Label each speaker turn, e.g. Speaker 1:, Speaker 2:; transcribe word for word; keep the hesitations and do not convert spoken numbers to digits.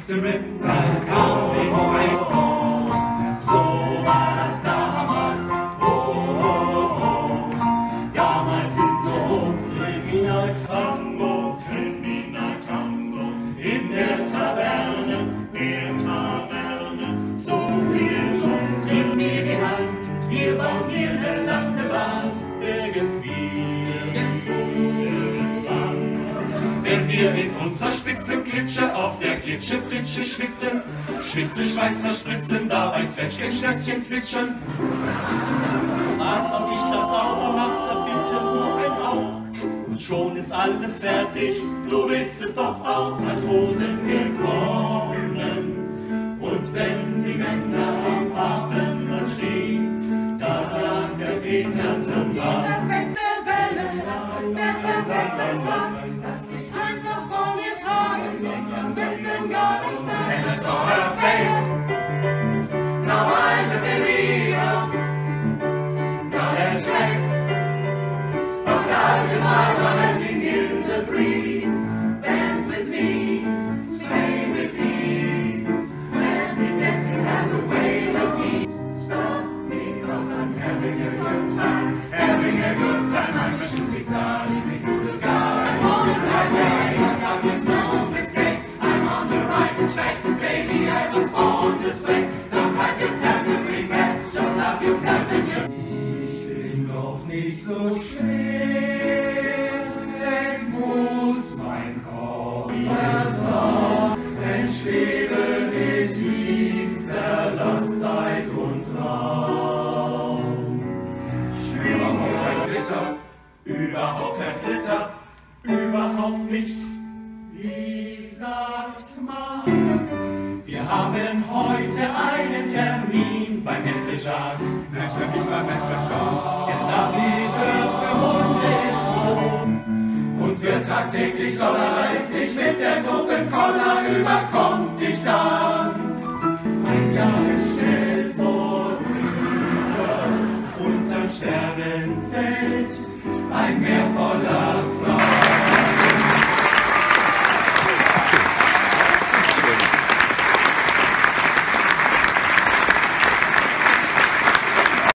Speaker 1: the river coming right on. So war das damals, oh, oh, oh. Damals in so Kriminal Tango, Kriminal Tango, in der Taverne, der Taverne, so viel Schund in mir die Hand, wir bauen hier eine Landebahn, irgendwie, irgendwo, irgendwann. Wenn wir in unserer Spitzenklitsche auf der Klitsche, Pritsche schwitzen, Schwitze, Schweiß verspritzen, dabei Zwetschgen, Schnäpschen zwitschern. Fragst, ob ich das sauber mache, bitte nur ein Auge. Und schon ist alles fertig, du willst es doch auch, Matrosen willkommen. Und wenn die Männer am Hafen stehen, da sagt der Peter,
Speaker 2: das ist die perfekte Welle, das ist der perfekte Tag. Lass dich einfach vor mir tragen, denk am besten gar nicht nach.
Speaker 1: And I saw her face, now I'm a believer. Not a trace of that divine landing in the breeze. Bend with me, sway with ease. When we dance, you have a way with me. Stop, because I'm having a good time, having a good time. I'm a shooting star, lead me through the sky. I'm on the right way, I'm with no mistakes. I'm on the right track, baby, I was born this way. Don't hide yourself in regret, just love yourself and yourself. Ich bin doch nicht so schwer, es muss mein Koffer sein. Denn schwebe mit ihm, verlass Zeit und Raum. Überhaupt kein Flitter, überhaupt kein Flitter, überhaupt nicht. Wie sagt man? Wir haben heute einen Termin beim Maître Jacques. Ein Termin beim Maître Jacques. Der Starflieger für Hunde ist rum und wird tagtäglich doller, reißt dich mit der Gruppenkoller, überkommt dich dann. Ein Jahr ist schnell vorüber, unterm Sternenzelt, ein Meer voller